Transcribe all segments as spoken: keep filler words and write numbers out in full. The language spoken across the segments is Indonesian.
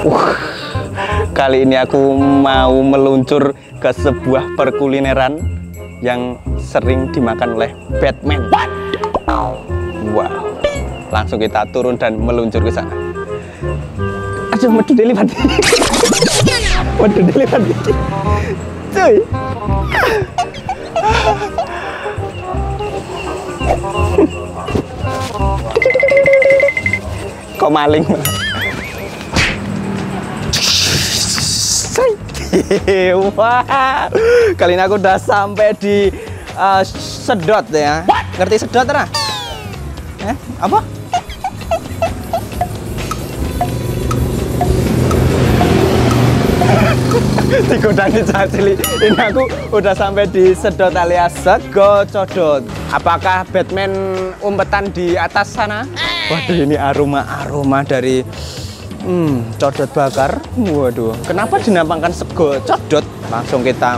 Uh, kali ini aku mau meluncur ke sebuah perkulineran yang sering dimakan oleh Batman. Wow, langsung kita turun dan meluncur ke sana. Aduh, medu delipat. Medu delipat. Cuy. Kok maling? Wah, kali ini aku udah sampai di uh, sedot ya. Ngerti sedot ora? Eh, apa? Digodangi Cacili. Ini aku udah sampai di sedot alias Sego Codot. Apakah Batman umpetan di atas sana? Waduh, ini aroma-aroma dari hmm, codot bakar. Waduh, kenapa dinamakan Sego Codot? Langsung kita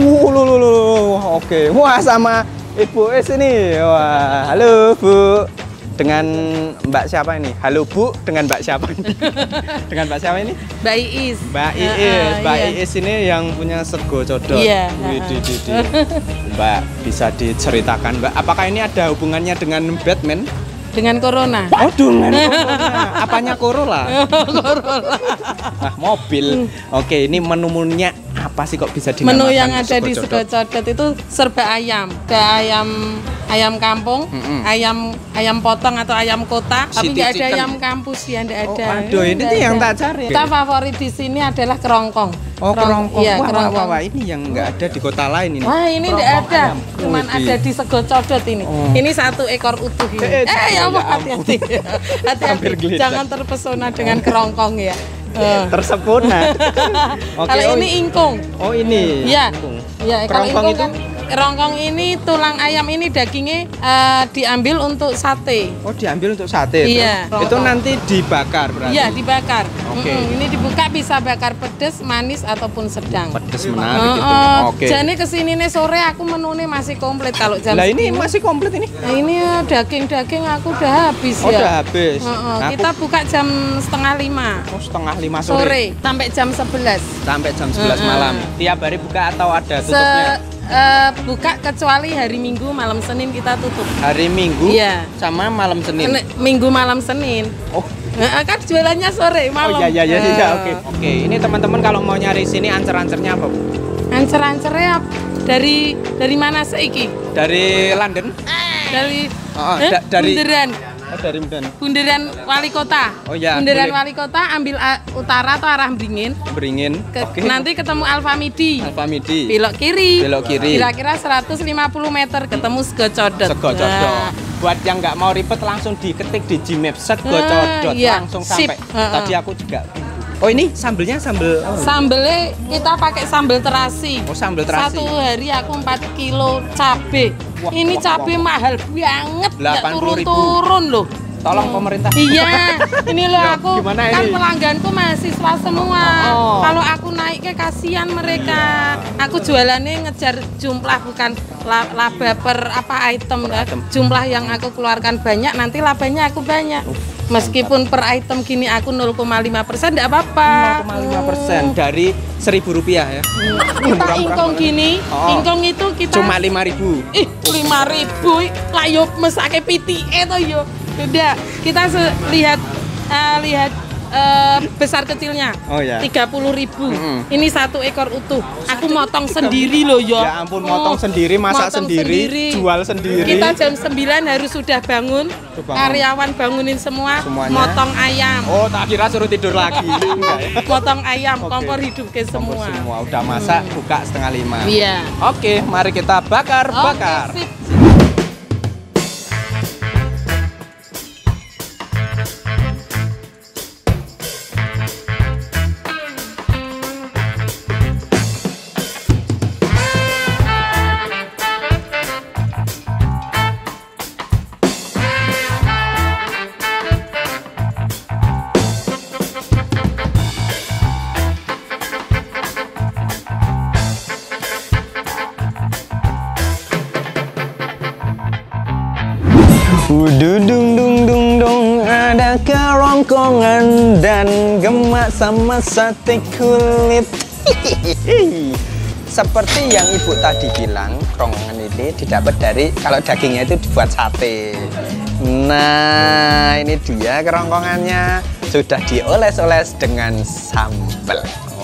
uh, oke. Wah, sama Ibu Es ini. Wah, halo Bu. Dengan Mbak siapa ini? Halo Bu, dengan Mbak siapa ini? Dengan Mbak siapa ini? Mbak Iis. Mbak Iis, uh, uh, Mbak iya. Iis ini yang punya Sego Codot. Iya. Wih, di, di, di. Mbak, bisa diceritakan Mbak, apakah ini ada hubungannya dengan Batman? Dengan corona. Oh, dengan corona. Apanya Corolla? Corolla. Nah, mobil. Oke, ini menu-menunya apa sih kok bisa dinamakan menu yang ada Sego di Sego Codot itu serba ayam. Ada ayam ayam kampung, mm -hmm. ayam ayam potong atau ayam kota, tapi nggak ada ayam kampus ya, nggak ada. Oh, aduh, ini tuh yang tak cari. Kita favorit di sini adalah kerongkong. Oh, kerongkong. Iya, wah, kerongkong. Wah, wah, ini yang nggak ada di kota lain ini. Wah, ini nggak ada. Ayam. Cuman oh, ada di Sego Codot ini. Oh. Ini satu ekor utuh ini. Eh, eh ya Allah, hati-hati. Hati-hati. Jangan terpesona dengan kerongkong ya. Uh. Tersempurna. Okay, kalau oh, ini ingkung. Oh, ini. Iya. Iya, kalau ingkung itu kan kerongkong ini tulang ayam ini dagingnya uh, diambil untuk sate. Oh, diambil untuk sate. Iya. Terus, itu nanti dibakar berarti. Iya, dibakar. Oke. Okay. Mm-hmm. Ini dibuka bisa bakar pedes, manis ataupun sedang. Pedes menarik uh, gitu. Uh, Oke. Okay. Jadi kesini nih sore aku menunya masih komplit kalau jam. Lah ini masih komplit ini. Nah, ini daging-daging aku udah habis oh, ya. Udah habis. Uh, uh, nah, kita aku... buka jam setengah lima. Oh, setengah lima sore. Sore sampai jam sebelas. Sampai jam sebelas uh, uh. malam. Tiap hari buka atau ada tutupnya? Se Uh, buka kecuali hari Minggu, malam Senin kita tutup. Hari Minggu? Iya. Sama malam Senin? Minggu malam Senin. Oh. Nah, kan jualannya sore malam. Oh iya iya iya, uh. iya oke. Okay. Oke, okay. Ini teman-teman kalau mau nyari sini ancer-ancernya apa, Bu? Ancer-ancernya dari dari mana seiki? Dari London? Dari oh, eh? da dari Bundaran. Oh, dari Bundaran. Bundaran Wali Kota. Oh iya. Bundaran boleh. Wali Kota ambil uh, utara atau arah Beringin. Beringin. Oke. Okay. Nanti ketemu Alfamidi. Alfamidi. Belok kiri. Belok kiri. Kira-kira seratus lima puluh meter ketemu Sego Codot. Sego Codot. Nah. Buat yang nggak mau ribet langsung diketik di Gmaps Sego Codot. Nah, iya. Langsung sampai. Uh -uh. Tadi aku juga. Oh, ini sambelnya sambel. Oh. Sambelnya kita pakai sambel terasi. Oh, sambel terasi. Satu hari aku empat kilo cabe. Wah, ini wah, cabe wah. mahal banget. Nggak turun-turun loh. Tolong pemerintah. Iya, ini loh ya, aku kan ini? pelangganku mahasiswa semua. Oh. Kalau aku naik ke kasihan mereka. Aku jualannya ngejar jumlah bukan laba per apa item, per item. Jumlah yang aku keluarkan banyak, nanti labanya aku banyak. Meskipun per item gini aku nol koma lima persen tidak apa-apa. nol koma lima persen dari seribu rupiah ya. Kita ingkong gini, oh. ingkong itu kita cuma lima ribu. Ih, lima ribu lah yo mesake piti itu yo. Udah, kita lihat uh, lihat uh, besar kecilnya. Oh ya. tiga puluh ribu. Mm-hmm. Ini satu ekor utuh. Aku motong sendiri loh ya. Ya ampun, motong oh, sendiri, masak motong sendiri, sendiri, jual sendiri. Kita jam sembilan harus sudah bangun. bangun. Karyawan bangunin semua. Semuanya. Motong ayam. Oh, tak kira suruh tidur lagi. Motong ayam, okay. Kompor hidup ke semua. Kompor semua. Udah masak, hmm. buka setengah lima. Iya. Oke, mari kita bakar-bakar. Okay, kerongkongan dan gemak sama sate kulit. Seperti yang ibu tadi bilang, kerongkongan ini didapat dari kalau dagingnya itu dibuat sate. Nah, ini dia kerongkongannya sudah dioles-oles dengan sambal.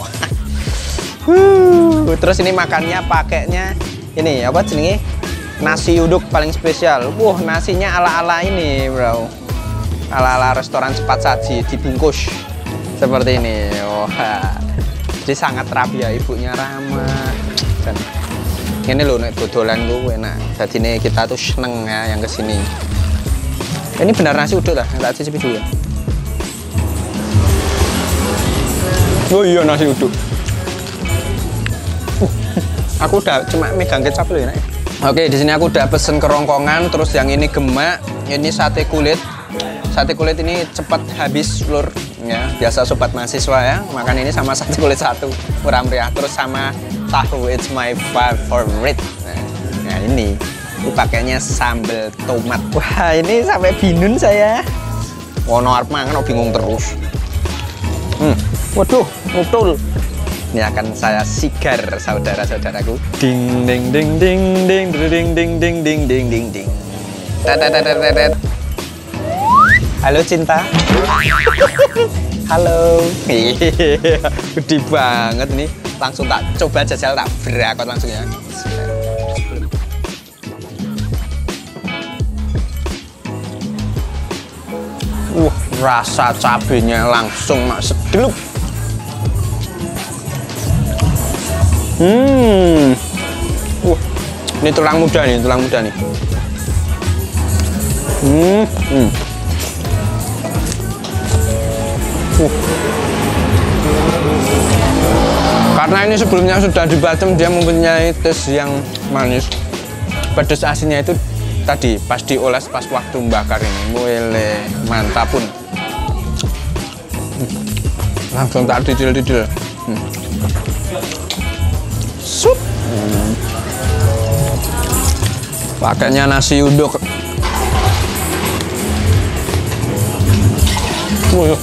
Huh, terus ini makannya pakainya ini apa jenenge? Nasi uduk paling spesial. Wah, nasinya ala-ala ini, bro. Ala-ala restoran cepat saji dibungkus seperti ini. Wah. Jadi sangat rapi ya, ibunya ramah. Dan ini loh nek dodolan tuh enak. Jadi ini kita tuh seneng ya yang kesini. Ini benar nasi uduk lah, tak cicipi dulu ya. Oh iya nasi uduk. Uh, aku udah cuma megang kecap loh ya. Oke, di sini aku udah pesen kerongkongan, terus yang ini gemak, ini sate kulit. Sate kulit ini cepat habis lur ya. Biasa sobat mahasiswa ya, makan ini sama sate kulit satu, murah meriah. Terus sama tahu, it's my favorite. Nah, nah ini, ini pakainya sambal tomat. Wah, ini sampai binun saya. Wono arep mangan bingung terus. Hmm, waduh, betul. Ini akan saya sigar saudara-saudaraku. Ding ding ding ding ding ding ding ding ding ding ding ding. Tadadadadadad. Halo cinta. Halo. Gede banget nih. Langsung tak coba jajal, tak berakot langsung ya. Wah, rasa cabenya langsung masuk dulu. Hmm. Wah, ini tulang muda nih, tulang muda nih. Hmm. Hmm. Uh. Karena ini sebelumnya sudah dibacem, dia mempunyai tes yang manis. Pedas asinnya itu tadi pas dioles pas waktu membakar ini. Wele, mantap pun. Hmm. Langsung tak didil-didil. Hmm. Sup. Hmm. Pakainya nasi uduk. Wih.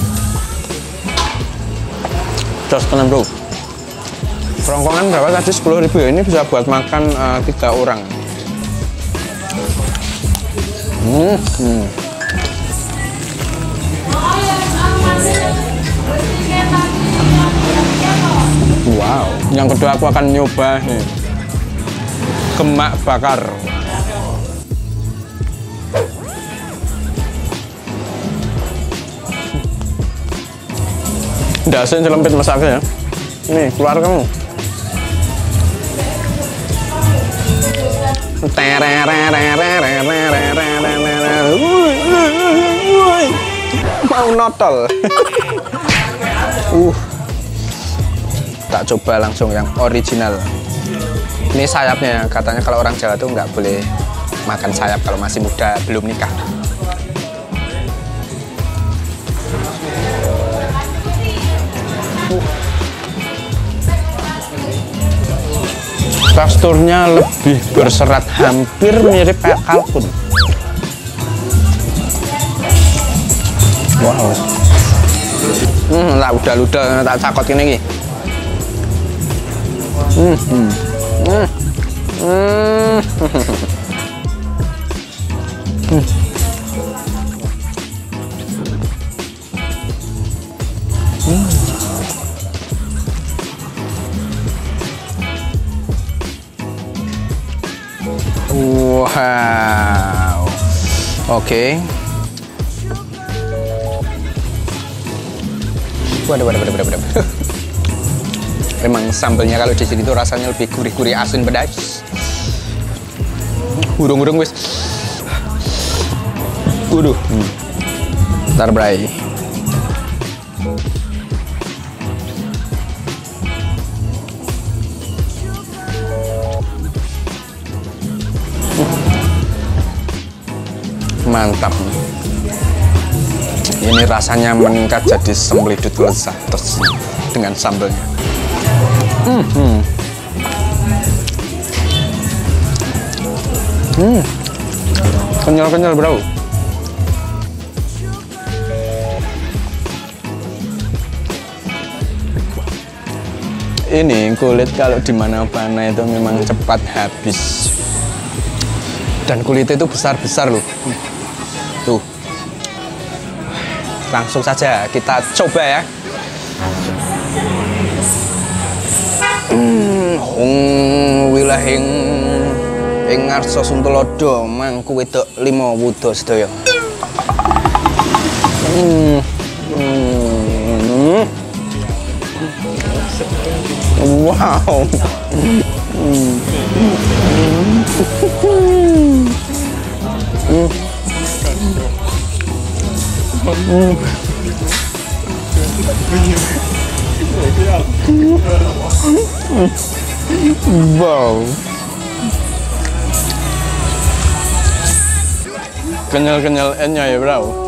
Jos tenan bro. Kerongkongan berapa tadi? sepuluh ribu ya. Ini bisa buat makan uh, tiga orang. Hmm, hmm. Wow. Yang kedua aku akan nyoba nih, gemak bakar. Dasen celempit masaknya ya. Nih, keluar kamu. Mau notol. uh. Tak coba langsung yang original. Ini sayapnya, katanya kalau orang Jawa tuh nggak boleh makan sayap kalau masih muda, belum nikah. Teksturnya lebih berserat, hampir mirip kayak kalkun. Wow. Hmm, lah udah udah tak cakot ini. Hmm, hmm, hmm, hmm. hmm. hmm. Wow. Oke. Okay. Waduh, waduh, waduh, waduh, waduh. Memang sambalnya kalau di sini tuh rasanya lebih gurih-gurih, asin pedas. Hurung-hurung wis. Waduh. Hmm. Ntar bray. Mantap. Ini rasanya meningkat jadi sembeledut lezat terus dengan sambalnya. Hmm, hmm. Hmm. Kenyal-kenyal bro. ini kulit kalau di mana-mana itu memang cepat habis. Dan kulitnya itu besar-besar loh. Tuh. Langsung saja kita coba ya. Hmm, hong wilahing ing ngarsa Suntulodo mangku wedok lima wuda sedaya. Hmm. Hmm. Wow. Hmm. Hmm. Hmm. Wow. Kenyal-kenyal enya ya, bro.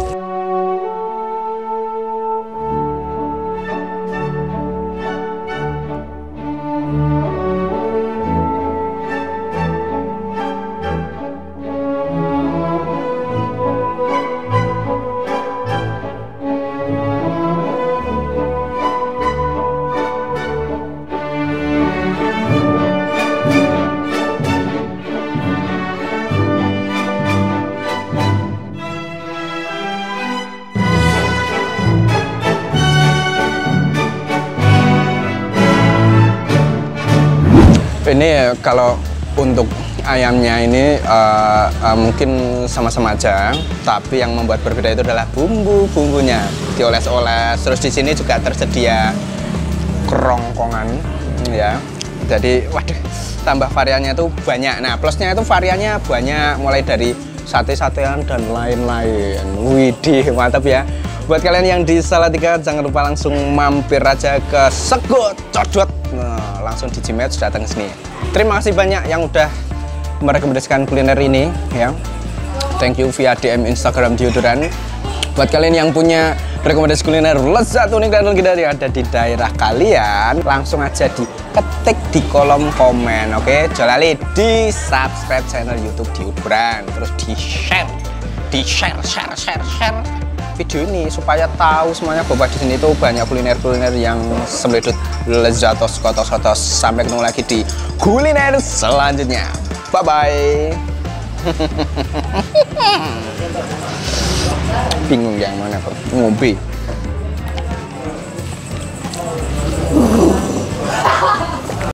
Ini kalau untuk ayamnya ini uh, uh, mungkin sama-sama aja, tapi yang membuat berbeda itu adalah bumbu-bumbunya dioles-oles. Terus di sini juga tersedia kerongkongan, ya. Jadi, waduh, tambah variannya itu banyak. Nah, plusnya itu variannya banyak, mulai dari sate-satean dan lain-lain. Widih, mantap ya. Buat kalian yang di Salatiga, jangan lupa langsung mampir aja ke Sego Codot. Nah, langsung di Gmail sudah datang ke sini. Terima kasih banyak yang udah merekomendasikan kuliner ini ya. Thank you via D M Instagram Deodoran. Buat kalian yang punya rekomendasi kuliner lezat, unik dan legendaris yang ada di daerah kalian, langsung aja diketik di kolom komen. Oke, jangan lupa di subscribe channel YouTube Deodoran, terus di share, di share, share, share, share video ini supaya tahu semuanya bahwa di sini tuh banyak kuliner-kuliner yang semedut lezatos kotos-kotos. Sampai ketemu lagi di kuliner selanjutnya. Bye bye. Bingung yang mana kok ngombe.